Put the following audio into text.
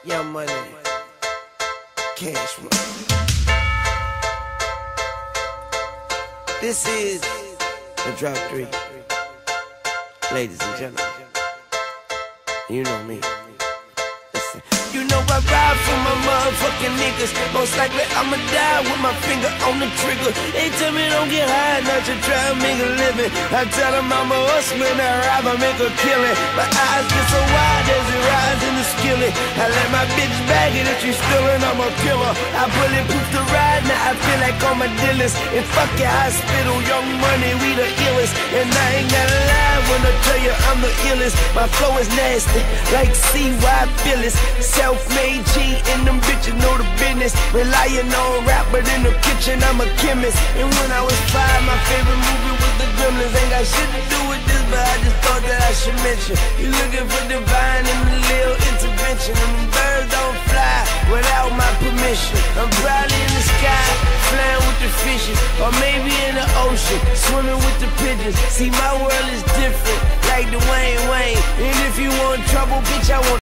Young Money, Cash Money. This is the Drop 3. Ladies and gentlemen, you know me. Listen. You know I ride for my motherfucking niggas. Most likely I'ma die with my finger on the trigger. They tell me don't get high, not to try and make a living. I tell them I'm a hustler, I rob, I make a killing. My eyes get so wide as it rise in the skillet. I let my bitch bag it, if she stealing, I'm a killer. I bulletproof the ride, now I feel like all my dealers. In fucking hospital, Young Money, we the illest. And I ain't gotta lie when I tell you I'm the illest. My flow is nasty, like CY Phyllis. Self-made G and them bitches know the business. Relying on rap, but in the kitchen I'm a chemist. And when I was 5, my favorite movie was The Gremlins. Ain't got shit to do with this, but I just thought that I should mention. You looking for divine and a little intervention. And them birds don't fly without my permission. I'm probably in the sky, flying with the fishes. Or maybe in the ocean, swimming with the pigeons. See, my world is different, like the Wayne. And if you want trouble, bitch, I want